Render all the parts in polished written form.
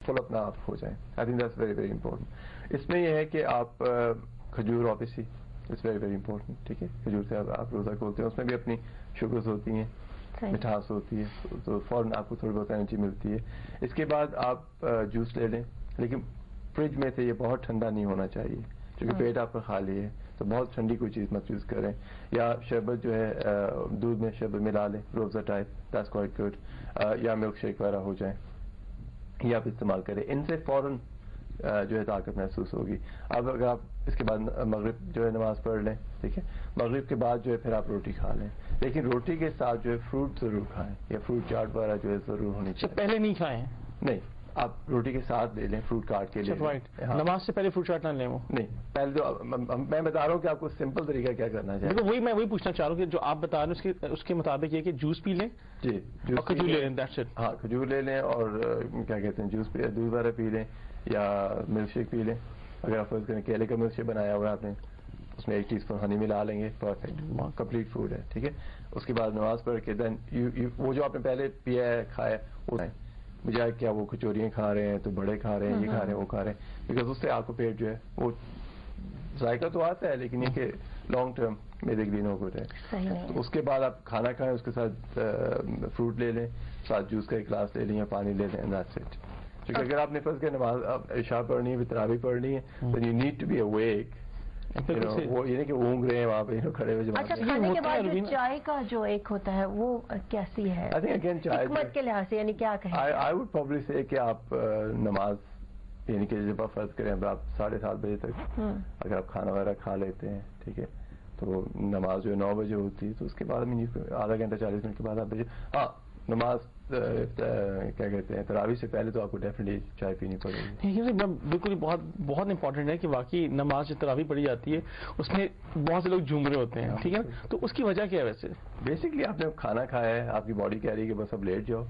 فل اپنا آپ ہو جائیں. I think that's very very important. اس میں یہ ہے کہ آپ کھجور obviously it's very very important. ٹھیک ہے, کھجور سے آپ روزہ کھولتے ہیں, اس میں بھی اپنی شوگرز ہوتی ہیں, مٹھاس ہوتی ہے, تو فوراً آپ کو تھوڑی بہت انرجی ملتی ہے. اس کے بعد آپ جوس لے لیں, لیکن فریج میں سے یہ بہت ٹھنڈا نہیں ہونا چاہیے, کیونکہ پیٹ آپ کا خالی ہے, تو بہت ٹھنڈی کوئی چیز مت یوز کریں. یا شربت جو ہے دودھ میں شربت ملا لیں, روزہ ٹائپ, دیٹس کوائٹ گڈ. یا ملک شیک وغیرہ ہو جائیں, یہ آپ استعمال کریں. ان سے فوراً جو ہے طاقت محسوس ہوگی. اب اگر آپ اس کے بعد مغرب جو ہے نماز پڑھ لیں, ٹھیک ہے, مغرب کے بعد جو ہے پھر آپ روٹی کھا لیں, لیکن روٹی کے ساتھ جو ہے فروٹ ضرور کھائیں, یا فروٹ چاٹ وغیرہ جو ہے ضرور ہونی چاہیے. پہلے نہیں کھائیں؟ نہیں, آپ روٹی کے ساتھ لے لیں, فروٹ کاٹ کے لے لیں. نماز سے پہلے فروٹ چاٹ نہ لیں؟ وہ نہیں, پہلے جو میں بتا رہا ہوں کہ آپ کو سمپل طریقہ کیا کرنا چاہیے. وہی میں پوچھنا چاہ رہا ہوں کہ جو آپ بتا رہے ہیں اس کے مطابق یہ کہ جوس پی لیں. جی, کھجور لے لیں, دیٹس اٹ. ہاں, کھجور لے لیں, اور کیا کہتے ہیں جوس دودھ وغیرہ پی لیں, یا ملک شیک پی لیں. اگر آپ فرض کریں کیلے کا ملک شیک بنایا ہوا آپ نے, اس میں 1 ٹی اسپون ہنی ملا لیں گے, پرفیکٹ, کمپلیٹ فوڈ ہے. ٹھیک ہے, اس کے بعد نماز پڑھ کے دین وہ جو آپ نے پہلے پیا ہے کھایا وہ کھائیں, بجائے کیا وہ کچوریاں کھا رہے ہیں تو بڑے کھا رہے ہیں, یہ کھا رہے ہیں وہ کھا رہے ہیں, بیکاز اس سے آپ کو پیٹ جو ہے وہ ذائقہ تو آتا ہے, لیکن یہ کہ لانگ ٹرم میرے گرین ہو گڈ ہے. تو اس کے بعد آپ کھانا کھائیں, اس کے ساتھ فروٹ لے لیں, ساتھ جوس کا ایک گلاس لے لیں یا پانی لے لیں, دیٹس اٹ. کیونکہ اگر آپ نے فرض کیا نماز عشاء پڑھنی ہے, تراویح پڑھنی ہے, then you need to be awake. وہ یہ نہیں کہ اونگ رہے ہیں وہاں پہ کھڑے ہوئے. اچھا, کھانے کے بعد جو چائے کا جو ایک ہوتا ہے وہ کیسی ہے حکمت کے لحاظ سے, یعنی کیا کہیں؟ I would probably say کہ آپ نماز یعنی کہ جب آپ فرض کریں آپ 7:30 بجے تک اگر آپ کھانا وغیرہ کھا لیتے ہیں, ٹھیک ہے, تو نماز جو 9 بجے ہوتی ہے, تو اس کے بعد آدھا گھنٹہ 40 منٹ کے بعد آپ ہاں نماز کیا کہتے ہیں تراویح سے پہلے تو آپ کو ڈیفینیٹلی چائے پینی پڑے گی. بالکل بہت بہت امپورٹنٹ ہے کہ واقعی نماز جو تراویح پڑھی جاتی ہے اس میں بہت سے لوگ جھوم رہے ہوتے ہیں, ٹھیک ہے, تو اس کی وجہ کیا ہے ویسے؟ بیسکلی آپ نے کھانا کھایا ہے, آپ کی باڈی کہہ رہی ہے کہ بس اب لیٹ جاؤ,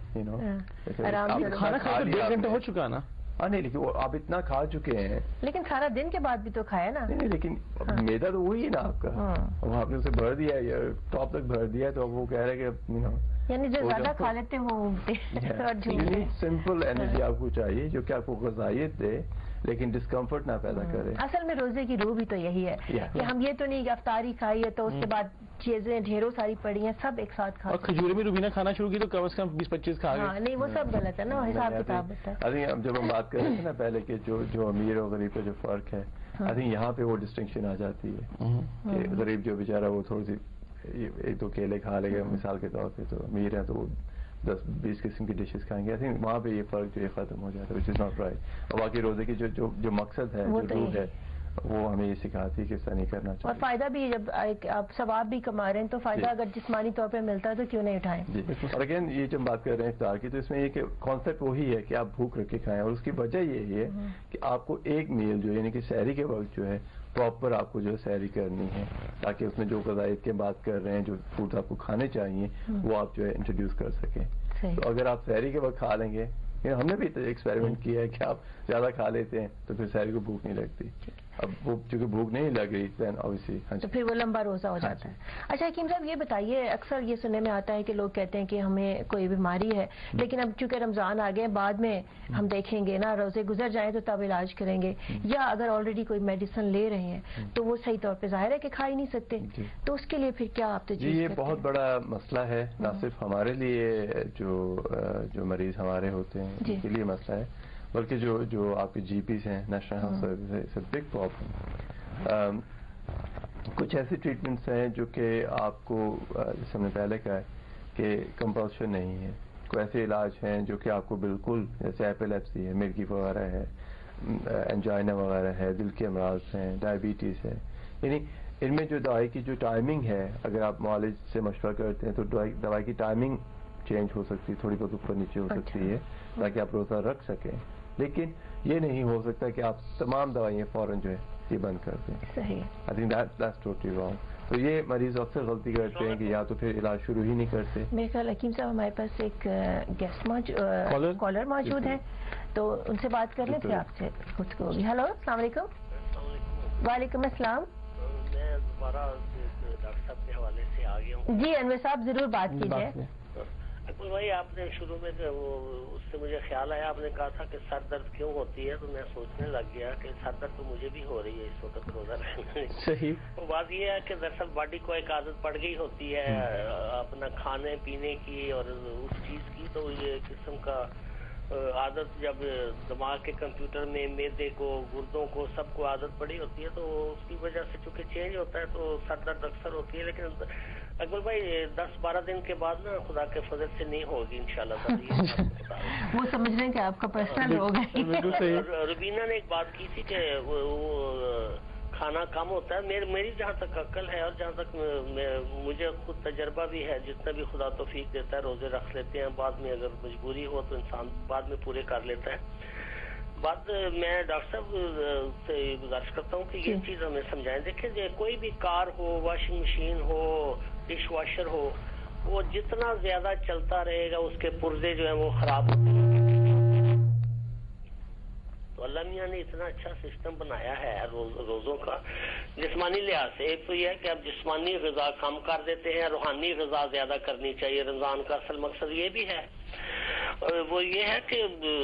کھانا کھا کے 1.5 گھنٹہ ہو چکا نا. ہاں نہیں, لیکن وہ آپ اتنا کھا چکے ہیں. لیکن کھانا دن کے بعد بھی تو کھایا نا. نہیں, لیکن میدا تو وہی ہے نا آپ کا, آپ نے اسے بھر دیا ہے, ٹاپ تک بھر دیا ہے, تو اب وہ کہہ رہے کہ یعنی جو زیادہ کھا لیتے ہیں وہ سمپل انرجی آپ کو چاہیے جو کہ آپ کو غذائیت دے لیکن ڈسکمفرٹ نہ پیدا کرے. اصل میں روزے کی روح بھی تو یہی ہے کہ ہم یہ تو نہیں کہ افطاری کھائی ہے تو اس کے بعد چیزیں ڈھیروں ساری پڑی ہیں سب ایک ساتھ کھا. اور کھجورے میں روبینہ کھانا شروع کی تو کم از کم 20-25 کھا گئے. نہیں, وہ سب غلط ہے نا, حساب کتاب ہے. جب ہم بات کر رہے تھے نا پہلے کہ جو امیر اور غریب کا جو فرق ہے, آئی تھنک یہاں پہ وہ ڈسٹنکشن آ جاتی ہے کہ غریب جو بیچارہ وہ تھوڑی سی 1-2 کیلے کھا لے گا مثال کے طور پہ, تو امیر ہے تو وہ 10-20 قسم کی ڈشز کھائیں گے. آئی تھنک وہاں پہ یہ فرق جو ہے ختم ہو جاتا ہے, وچ از ناٹ رائٹ. اور باقی روزے کی جو مقصد ہے, جو روح ہے, وہ ہمیں یہ سکھاتی ہے کہ ایسا نہیں کرنا چاہیے. اور فائدہ بھی جب آپ ثواب بھی کما رہے ہیں تو فائدہ اگر جسمانی طور پہ ملتا ہے تو کیوں نہیں اٹھائیں. جی, اور اگین یہ جو ہم بات کر رہے ہیں افطار کی, تو اس میں یہ کہ کانسیپٹ وہی ہے کہ آپ بھوک رکھ کے کھائیں, اور اس کی وجہ یہی ہے کہ آپ کو ایک میل جو یعنی کہ سحری کے وقت جو ہے پراپر آپ کو جو ہے سحری کرنی ہے, تاکہ اس میں جو غذائیت کی بات کر رہے ہیں, جو فوڈ آپ کو کھانے چاہیے, وہ آپ جو ہے انٹروڈیوس کر سکیں. تو اگر آپ سحری کے وقت کھا لیں گے, ہم نے بھی ایکسپیریمنٹ کیا ہے کہ آپ زیادہ کھا لیتے ہیں تو پھر سحری کو بھوک نہیں لگتی. اب وہ چونکہ بھوک نہیں لگ رہی دین obviously تو پھر وہ لمبا روزہ ہو جاتا ہے. اچھا حکیم صاحب یہ بتائیے, اکثر یہ سننے میں آتا ہے کہ لوگ کہتے ہیں کہ ہمیں کوئی بیماری ہے, لیکن اب چونکہ رمضان آ گئے, بعد میں ہم دیکھیں گے نا, روزے گزر جائیں تو تب علاج کریں گے, یا اگر آلریڈی کوئی میڈیسن لے رہے ہیں تو وہ صحیح طور پہ ظاہر ہے کہ کھا ہی نہیں سکتے, تو اس کے لیے پھر کیا آپ تجویز کرتے ہیں؟ یہ بہت بڑا مسئلہ ہے, نہ صرف ہمارے لیے جو مریض ہمارے ہوتے ہیں ان کے لیے مسئلہ ہے, بلکہ جو آپ کے جی پیز ہیں, نیشنل ہیلتھ سروس, ہے بگ پرابلم. کچھ ایسی ٹریٹمنٹس ہیں جو کہ آپ کو جیسے ہم نے پہلے کہا ہے کہ کمپلشن نہیں ہے. کوئی ایسے علاج ہیں جو کہ آپ کو بالکل, جیسے ایپیلیپسی ہے, مرگی وغیرہ ہے, انجائنا وغیرہ ہے, دل کے امراض ہیں, ڈائبٹیز ہے, یعنی ان میں جو دوائی کی جو ٹائمنگ ہے, اگر آپ معالج سے مشورہ کرتے ہیں تو دوائی کی ٹائمنگ چینج ہو سکتی ہے, تھوڑی بہت اوپر نیچے ہو سکتی ہے تاکہ آپ روزہ رکھ سکیں, لیکن یہ نہیں ہو سکتا کہ آپ تمام دوائیاں فوراً جو ہے یہ بند کر دیں. صحیح. I think that's totally wrong. تو یہ مریض اکثر غلطی کرتے ہیں کہ یا تو پھر علاج شروع ہی نہیں کرتے. میرے خیال حکیم صاحب ہمارے پاس ایک گیسٹ کالر موجود ہے, تو ان سے بات کر لیں پھر آپ سے گفتگو ہوگی. ہلو, السلام علیکم. وعلیکم السلام. میں دوبارہ ڈاکٹر صاحب کے حوالے سے آ گیا ہوں. جی انور صاحب ضرور بات کیجیے. اکمل بھائی آپ نے شروع میں اس سے مجھے خیال آیا، آپ نے کہا تھا کہ سر درد کیوں ہوتی ہے، تو میں سوچنے لگ گیا کہ سر درد تو مجھے بھی ہو رہی ہے اس وقت روزہ رہنے۔ صحیح۔ تو بات یہ ہے کہ دراصل باڈی کو ایک عادت پڑ گئی ہوتی ہے اپنا کھانے پینے کی اور اس چیز کی، تو یہ قسم کا عادت جب دماغ کے کمپیوٹر میں معدے کو، گردوں کو، سب کو عادت پڑی ہوتی ہے، تو اس کی وجہ سے چونکہ چینج ہوتا ہے تو سر درد اکثر ہوتی ہے۔ لیکن اکبر بھائی 10-12 دن کے بعد نا خدا کے فضل سے نہیں ہوگی انشاءاللہ۔ وہ سمجھ رہے ہیں کہ آپ کا پرسنل ہوگا۔ روبینہ نے ایک بات کی تھی کہ وہ کھانا کم ہوتا ہے، میری جہاں تک عقل ہے اور جہاں تک مجھے خود تجربہ بھی ہے، جتنا بھی خدا توفیق دیتا ہے روزے رکھ لیتے ہیں، بعد میں اگر مجبوری ہو تو انسان بعد میں پورے کر لیتا ہے۔ بات میں ڈاکٹر صاحب سے گزارش کرتا ہوں کہ یہ چیز ہمیں سمجھائیں۔ دیکھیں کوئی بھی کار ہو، واشنگ مشین ہو، ڈش واشر ہو، وہ جتنا زیادہ چلتا رہے گا اس کے پرزے جو ہیں وہ خراب ہوتے ہیں۔ تو اللہ میاں نے اتنا اچھا سسٹم بنایا ہے روزوں کا جسمانی لحاظ سے۔ ایک تو یہ ہے کہ اب جسمانی غذا کم کر دیتے ہیں، روحانی غذا زیادہ کرنی چاہیے۔ رمضان کا اصل مقصد یہ بھی ہے، اور وہ یہ ہے کہ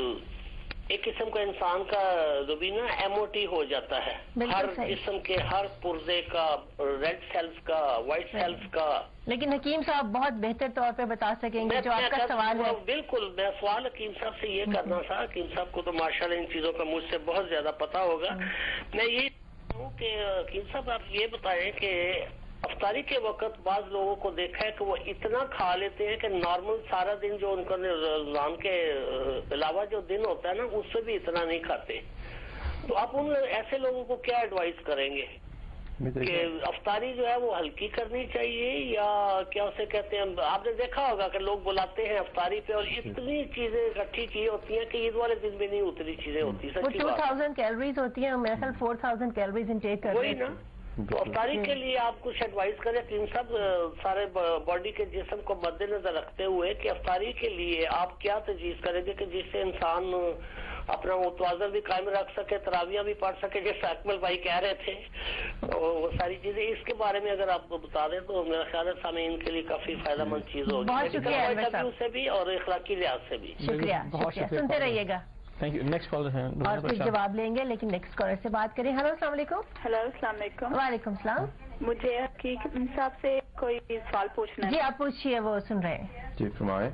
ایک قسم کا انسان کا روبینہ ایموٹی ہو جاتا ہے، ہر قسم کے ہر پرزے کا، ریڈ سیلز کا، وائٹ سیلز کا۔ لیکن حکیم صاحب بہت بہتر طور پہ بتا سکیں گے جو آپ کا سوال ہے۔ بالکل، میں سوال حکیم صاحب سے یہ کرنا تھا، حکیم صاحب کو تو ماشاءاللہ ان چیزوں کا مجھ سے بہت زیادہ پتا ہوگا۔ میں یہ ہوں کہ حکیم صاحب آپ یہ بتائیں کہ افطاری کے وقت بعض لوگوں کو دیکھا ہے کہ وہ اتنا کھا لیتے ہیں کہ نارمل سارا دن جو ان کا رمضان کے علاوہ جو دن ہوتا ہے نا اس سے بھی اتنا نہیں کھاتے، تو آپ ان ایسے لوگوں کو کیا ایڈوائز کریں گے کہ افطاری جو ہے وہ ہلکی کرنی چاہیے یا کیا اسے کہتے ہیں؟ آپ نے دیکھا ہوگا کہ لوگ بلاتے ہیں افطاری پہ اور اتنی چیزیں اکٹھی کی ہوتی ہیں کہ عید والے دن بھی نہیں اتنی چیزیں ہوتی، 2000 کیلوریز ہوتی ہیں، میرا خیال 4000 کیلوریز انٹیک کرتے ہیں۔ تو افطاری کے لیے آپ کچھ ایڈوائز کریں کہ سب سارے باڈی کے جسم کو مد نظر رکھتے ہوئے کہ افطاری کے لیے آپ کیا تجویز کریں گے کہ جس سے انسان اپنا وہ توازن بھی قائم رکھ سکے، تراویاں بھی پڑھ سکے جیسے اکمل بھائی کہہ رہے تھے، وہ ساری چیزیں اس کے بارے میں اگر آپ بتا دیں تو میرا خیال ہے سامعین کے لیے کافی فائدہ مند چیز ہوگی، میڈیکل سے بھی اور اخلاقی لحاظ سے بھی۔ شکریہ، سنتے رہیے گا تھینک یو۔ نیکسٹ کالر ہے اور پھر جواب لیں گے، لیکن نیکسٹ کالر سے بات کریں۔ ہلو، السلام علیکم۔ ہلو، السلام علیکم۔ وعلیکم السلام۔ مجھے حکیم صاحب سے کوئی سوال پوچھنا ہے۔ جی آپ پوچھیے، وہ سن رہے ہیں۔ جی فرمائیں۔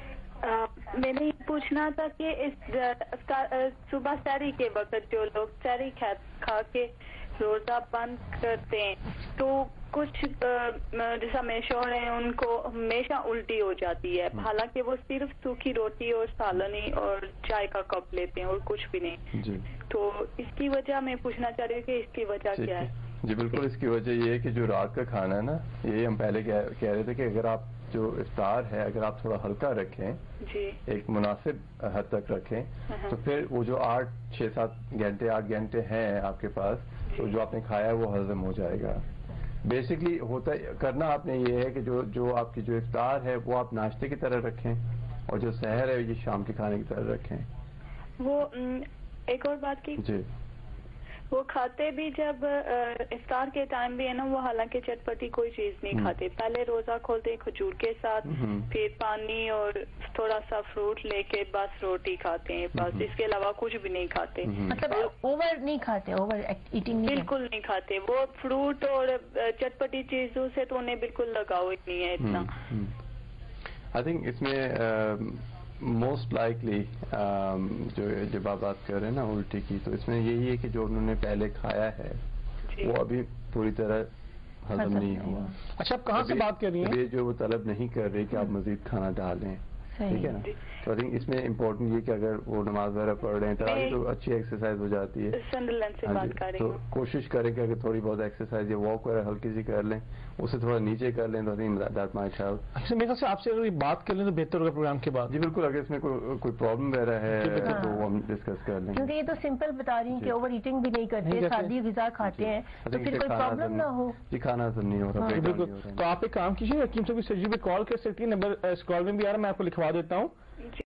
میں نے یہ پوچھنا تھا کہ اس صبح سحری کے وقت جو لوگ سحری کھا کے روزہ بند کرتے ہیں تو کچھ جیسا میں شوہر ہیں ان کو ہمیشہ الٹی ہو جاتی ہے، حالانکہ وہ صرف سوکھی روٹی اور سالنی اور چائے کا کپ لیتے ہیں اور کچھ بھی نہیں۔ جی تو اس کی وجہ میں پوچھنا چاہ رہی ہوں کہ اس کی وجہ کیا ہے؟ جی بالکل، اس کی وجہ یہ ہے کہ جو رات کا کھانا ہے نا، یہی ہم پہلے کہہ رہے تھے کہ اگر آپ جو افطار ہے اگر آپ تھوڑا ہلکا رکھیں، جی ایک مناسب حد تک رکھیں، تو پھر وہ جو 8 گھنٹے ہیں آپ کے پاس، تو جو آپ نے کھایا ہے وہ ہضم ہو جائے گا۔ بیسکلی کرنا آپ نے یہ ہے کہ جو آپ کی جو افطار ہے وہ آپ ناشتے کی طرح رکھیں، اور جو سحر ہے یہ شام کے کھانے کی طرح رکھیں۔ وہ ایک اور بات کی، جی وہ کھاتے بھی جب افطار کے ٹائم بھی ہے نا، وہ حالانکہ چٹپٹی کوئی چیز نہیں کھاتے، پہلے روزہ کھولتے کھجور کے ساتھ، پھر پانی اور تھوڑا سا فروٹ لے کے بس روٹی کھاتے ہیں، بس اس کے علاوہ کچھ بھی نہیں کھاتے۔ مطلب اوور نہیں کھاتے، اوور ایٹنگ بالکل نہیں کھاتے وہ فروٹ اور چٹپٹی چیزوں سے، تو انہیں بالکل لگاؤ ہی نہیں ہے اتنا۔ آئی تھنک اس میں موسٹ لائکلی جب آپ بات کر رہے ہیں نا الٹی کی، تو اس میں یہی ہے کہ جو انہوں نے پہلے کھایا ہے وہ ابھی پوری طرح ہضم نہیں ہوا۔ اچھا، آپ کہاں سے بات کر رہی ہیں؟ یہ جو وہ طلب نہیں کر رہی کہ آپ مزید کھانا ڈالیں، ٹھیک ہے نا؟ تو آئی تھنک اس میں امپورٹنٹ یہ کہ اگر وہ نماز وغیرہ پڑھ رہے ہیں تراویح تو اچھی ایکسرسائز ہو جاتی ہے، سنڈرلینڈ سے بات کر رہی تو ہوں۔ کوشش کریں کہ اگر تھوڑی بہت ایکسرسائز یا واک وغیرہ ہلکی سی کر لیں، اسے تھوڑا نیچے کر لیں، تو دیٹ مائٹ ہیلپ۔ اچھا، میرے خیال سے آپ سے اگر بات کر لیں تو بہتر ہوگا پروگرام کے بعد۔ جی بالکل، اگر اس میں کوئی پرابلم وغیرہ ہے تو وہ ہم ڈسکس کر لیں گے، کیونکہ یہ تو سمپل بتا رہی ہیں کہ اوور ایٹنگ بھی نہیں کرتے، سادی غذا کھاتے ہیں، تو پھر کوئی پرابلم نہ ہو۔ جی کھانا ہضم نہیں ہو رہا۔ بالکل، تو آپ ایک کام کیجیے، حکیم صاحب کی سرجری پہ کال کر سکتی ہیں، نمبر اسکرال میں بھی آ رہا ہے، میں آپ کو لکھوا دیتا ہوں۔